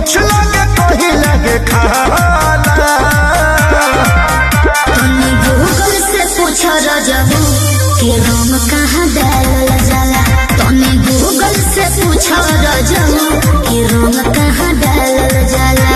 कुछ लगे कोई लगे खाला। तनी गूगल से पूछो रजबू कि रंग कहाँ डालल जाला। तनी गूगल से पूछो रजबू कि रंग कहाँ डालल जाला।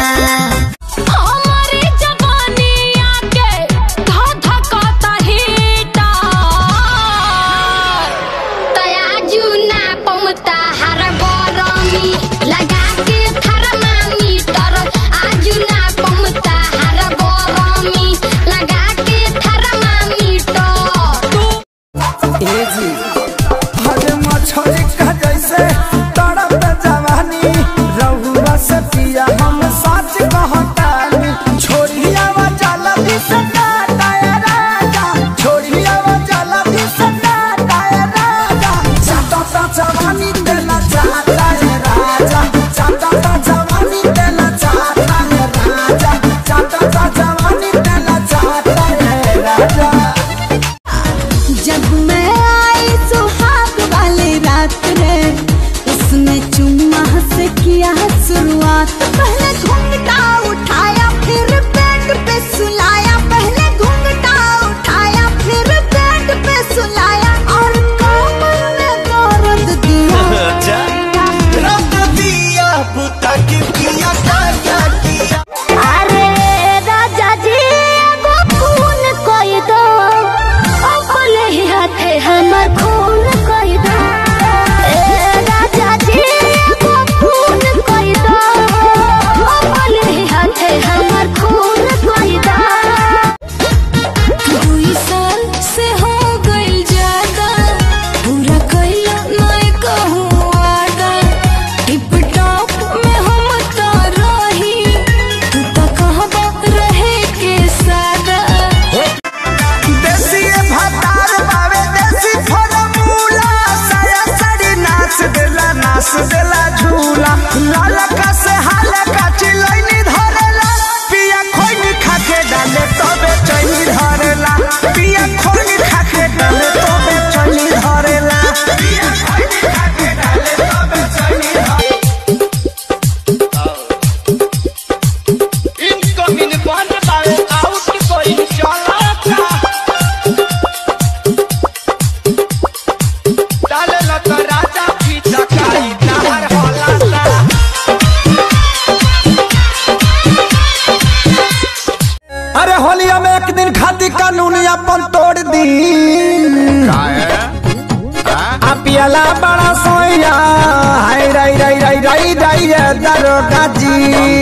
पियला बड़ा सोया हाय राई राई राई राई राई दरोगा जी।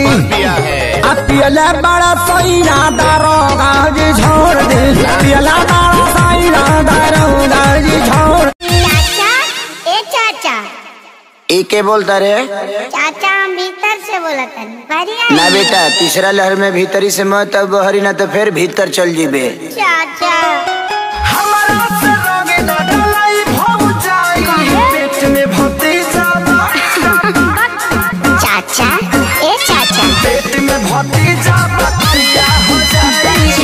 पियला बड़ा सोया दरोगा जी छोड़ दे। पियला बड़ा सोया दरोगा जी छोड़। चाचा ए चाचा ए के बोलता रे? चाचा हम भीतर से बोला था ना बेटा, तीसरा लहर में भीतरी से मत अब बहरी ना तो फिर भीतर चल जीबे। चाचा चाचा ए चाचा पेट में भतीजा बतिया हो जाएगी।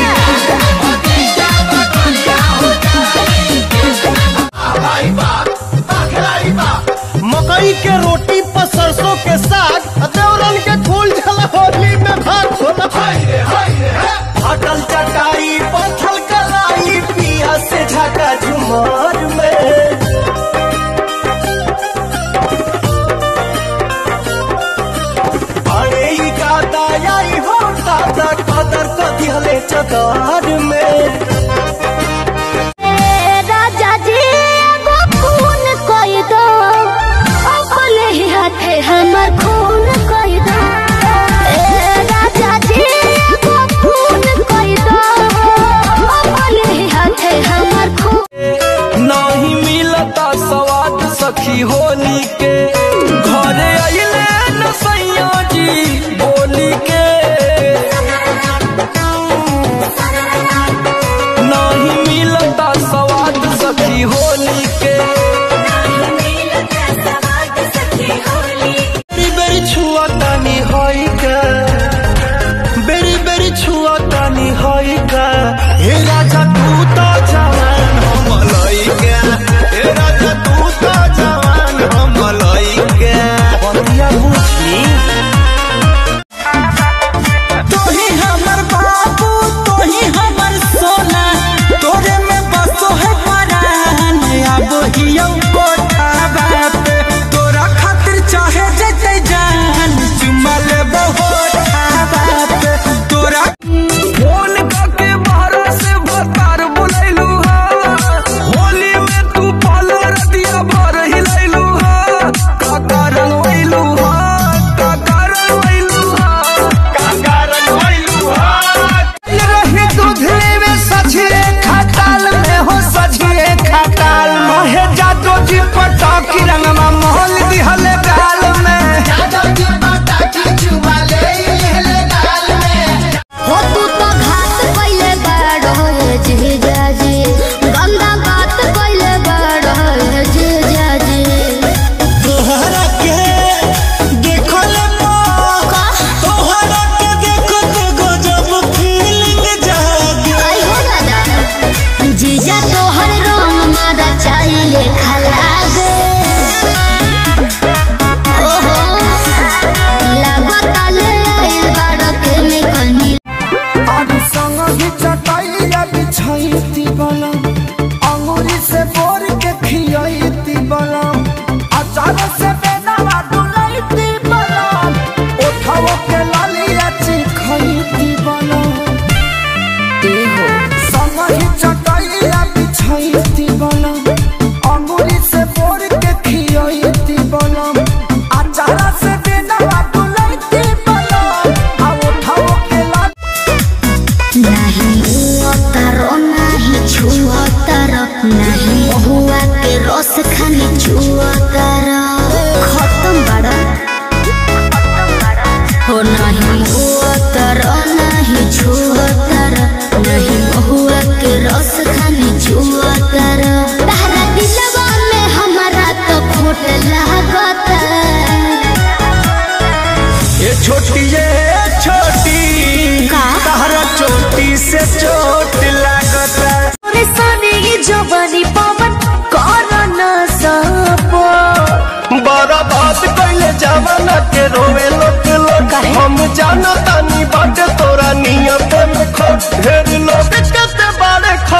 मकई के रोटी पर सरसों के साग, देवरन के फूल झला होली में भात होला। फटल चटाई पत्थल कलाई पिया से झका झुमर में। चकार में राजा जी वो खून कोई दो अपने ही हाथे हमर खून कोई दो। राजा जी वो खून कोई दो अपने ही हाथे हमर खून। नहीं मिलता स्वाद सखी होली के, घरे अइले न सैया जी बोली के। होली के बेरी बेरी छुआ तानी होई का, बेरी बेरी छुआ तानी होई का। हे राजा तू तो जवान हम लइका, हे राजा तू तो जवान हम लइका। बतिया बुझी बर्बाद कैले जमाना के रोवे लोग लोग हम जानो तानी बाटे तोरा नियत में खो ढेर लोग कहते बारे खो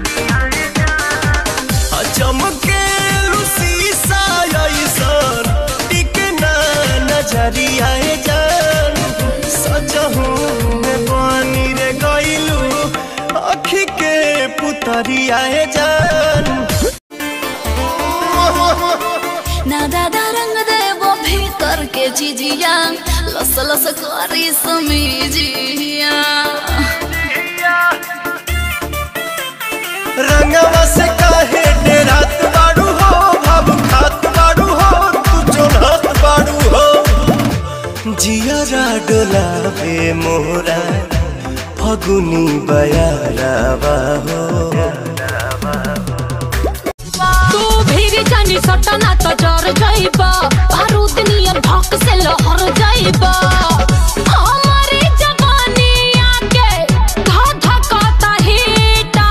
चमके शीशा ऐसन टिकना नजरिया जान सजहू में पानी रे गइलू अखी के पुतरिया जान ना दादा रंग दे वो भीतर के चीजिया लस लस करी समीजिया रंगवा से काहे डेरात बाड़ू हो भाव खात बाड़ू हो तू चोलत बाड़ू हो जियरा डोलावे मोरा फगुनी बयारावा हो तू भीरी जानी सटना तो जर जाइबा बारूद नियन भक से लहर जाइबा हमारी जवानी आके धा धकाता हीटा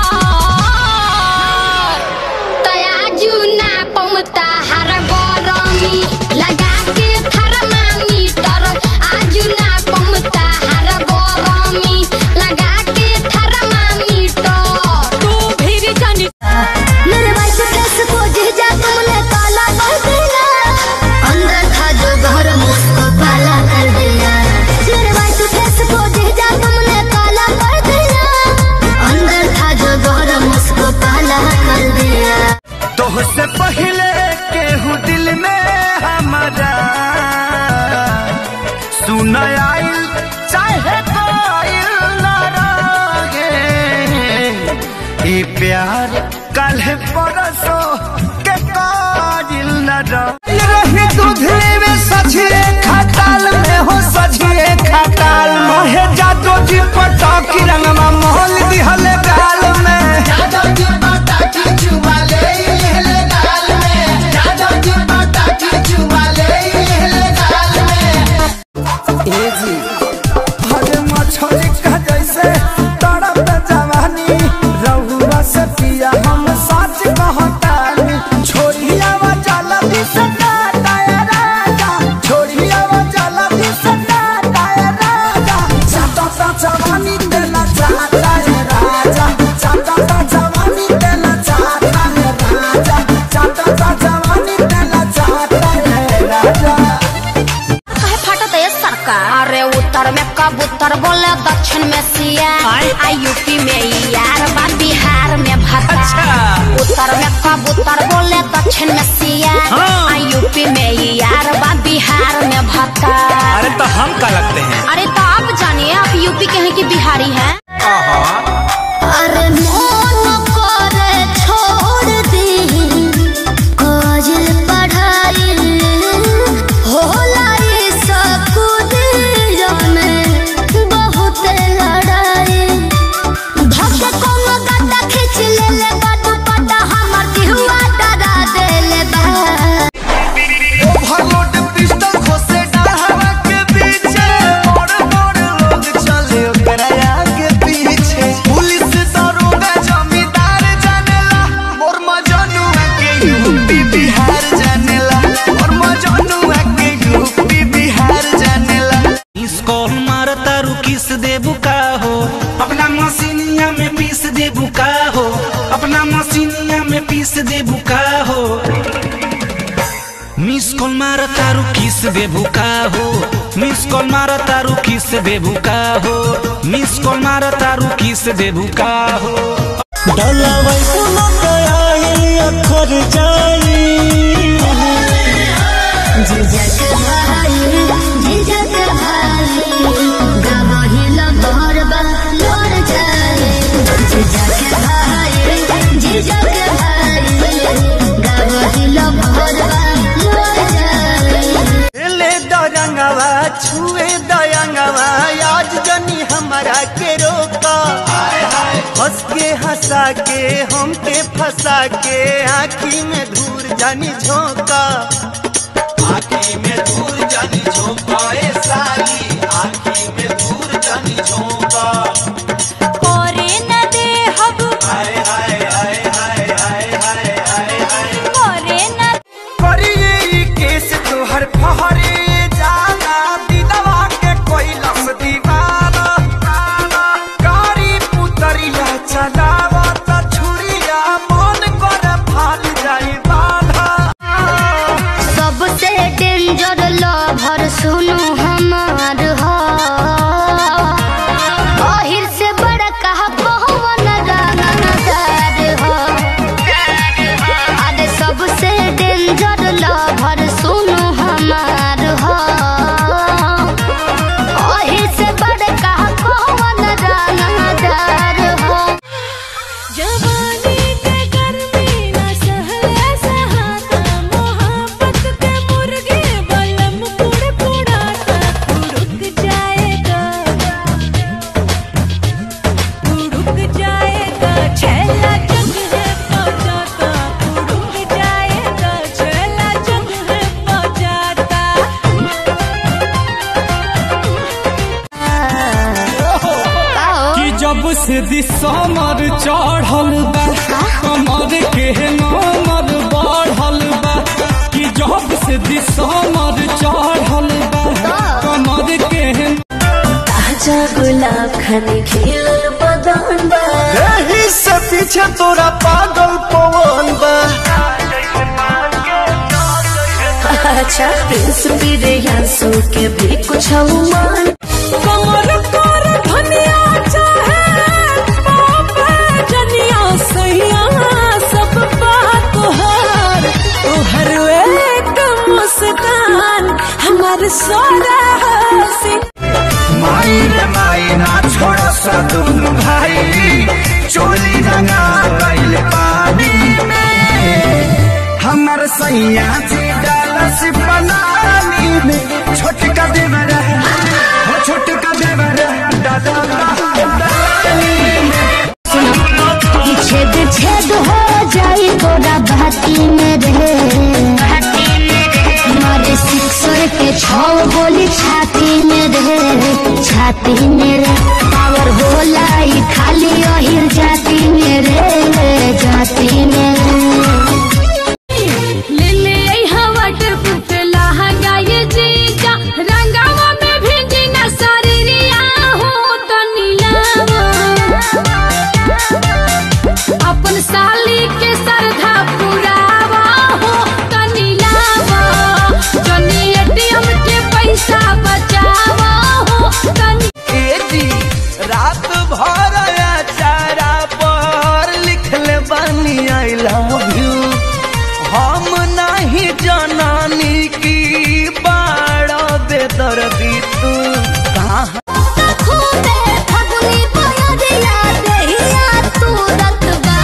तया जुना पमता हर गरमी लगा के थर्मामीटर आजुना पमता हर गरमी लगा के थर्मामीटर तू भीरी जानी मेरे भाई के फेस को जीजा तुमने काला कर दिया अंदर था जो घर मुझको काला कर दिया मेरे भाई के फेस को जीजा तुमने काला कर दिया अंदर था जो घर मुझको काला कर दिया तोहसे पहले केहू दिल में हमारा सुन आइल चाहे कोइल ना रहे ई प्यार कल परसों के काजिल न रही दूधे में सझिए खटाल में हो सझिए खटाल मोहे जादो जी पटाकी रंगमा मोहल दिहल गाल में जादो जी पटाकी चुमा ले गाल में जादो जी पटाकी चुमा ले गाल में ए जी हरे मछली का जैसे तड़प जवानी रहुआ से पिया हम सच कहतानी छोड़िया वा जाला भी सदा दाया राजा छोड़िया वा जाला भी सदा दाया राजा चाटा जवानी देना चाहता है राजा चाटा जवानी देना चाहता है राजा चाटा जवानी देना चाहता है राजा काहे फाटत है सरकार अरे उत्तर में कबूतर बोले दक्षिण में सियार आ यूपी में यार बा बिहार में भत्ता उत्तर में कबूतर बोले दक्षिण में सियार आ यूपी में यार बा बिहार में भत्ता अरे तो हम क्या लगते हैं? अरे तो आप जानिए आप यूपी के हैं कि बिहारी हैं? अरे मन करे छोड़ दी काजल पढ़ाई होला ये सब कुदिया में बहुत लड़ाई धक्के कोनो गड्ढा खींच ले ले बाटू पटा हमर दिहुआ डरा दे ले बा ओवरलोड पिस्टल खोसे डाहवा के पीछे मोड़ मोड़ लोग चले ओकरा आगे पीछे पुलिस दरोगा जमींदार जानेला और मजनुआ के यूपी बिहार जानेला और मजनुआ के यूपी बिहार जानेला इसको मारता रू किस देबू का हो अपना मशीनिया में पीस देबू का हो अपना मशीनिया में पीस देबू का हो मिस कॉल मारता रू किस देबू का हो मिस कॉल मारता रू किस देबू का हो मिस कॉल मारता रू किस देबू का हो डलावै पुनो गयाई अखर जाई जिजक भाई गवाही लबर बा लोर जाए जिजक भाई गवाही लबर बा लोर जाए ले दरंगवा छुए दयंगवा आज जनी हमारा के रोका हंस के हंसा के हमके फंसा के आँखी में धूर जानी झोंका आँखी में धूर जानी झोंका ए साली आँखी में धूर जानी झोंका ओरे न दे हब हाय हाय हाय हाय हाय हाय हाय हाय ओरे न करिए केस से दिसमर चढ़ल बा कमर के नमर बढ़ल बा कि जब से दिसमर चढ़ल बा कमर के ताजा गुलाब खाने खिलल बदन बा यही से पीछे तोरा पागल पवन बा। अच्छा प्रिंस पीरे यांसू के भी कुछ मान कमर कर धनिया चाहे बाबा जनिया सैया सब बात तोहर एक मुस्कान हमार सोना माई रे माई ना छोड़ सा दुनु भाई चोली रंगा गइल पानी में हमर सैया जी डालस बनानी में छोटका देवर हो छोटका देवर छेद छेद हो जाए तोरा भाती में रहे मारे सिक्सर के 6 गोली छाती में रहे छाती में रे पावर होला ई खाली अहिर जाती में रे जाती में ले ले हवा टूट लहंगा ये जीजा रंगावा में भिंडी ना शरीरिया हो तो नीलावा अपन साली के सरधा पुरावा हो तो नीलावा जनी एटीएम के पैसा बचावा हो तो रात भर चारा पर लिखले बानी आई लव यू हम नहीं जनानी की बाड़ा बेदर्दी तू कहाँ खूबे फगुनी बयरिया देहिया तू रतबा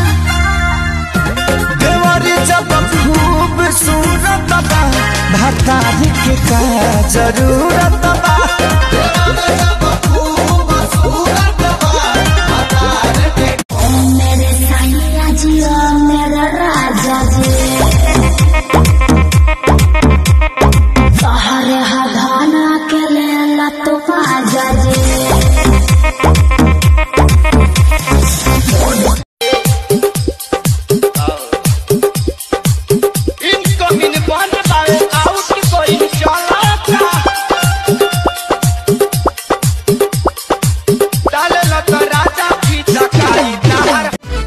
देवरी जब खूब सूरत बा भतारी के का जरूरत बा। मेरे साईया जी और मेरा राजा जी सहारे हधाना के लेला तो बाजा जी इनकमिंग बन बावे आउट कोई चला डाले लत राजा की चकाई नहर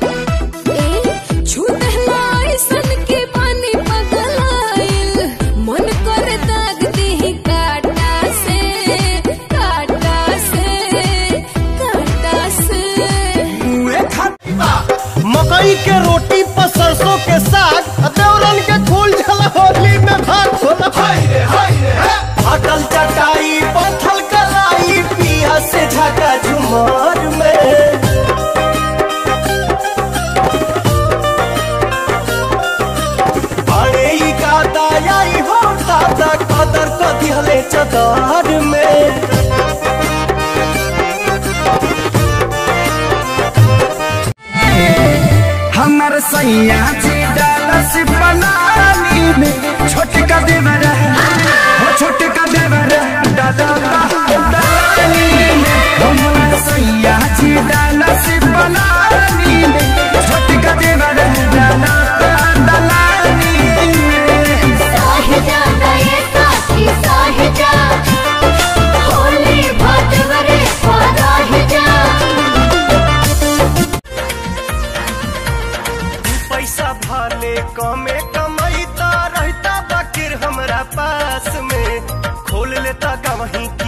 मकई के रोटी पर सरसों के साग देवरन के फूल झला होली में भाग होला फाटल चटाई पत्थल कलाई पिया से झका झुमर में बड़े ही का दाई हो दादा कदर कदी हले चदर में हमर सैया जी डालस बनानी में छोटका देवर हो छोटका देवर हमर सैया जी डालस बनानी में छोटका देवर साहिजा गए साथी साहिजा होली भटवरे साहिजा पैसा भाले कमे कमैता रहता बाकिर हमरा पास में खोल लेता गवही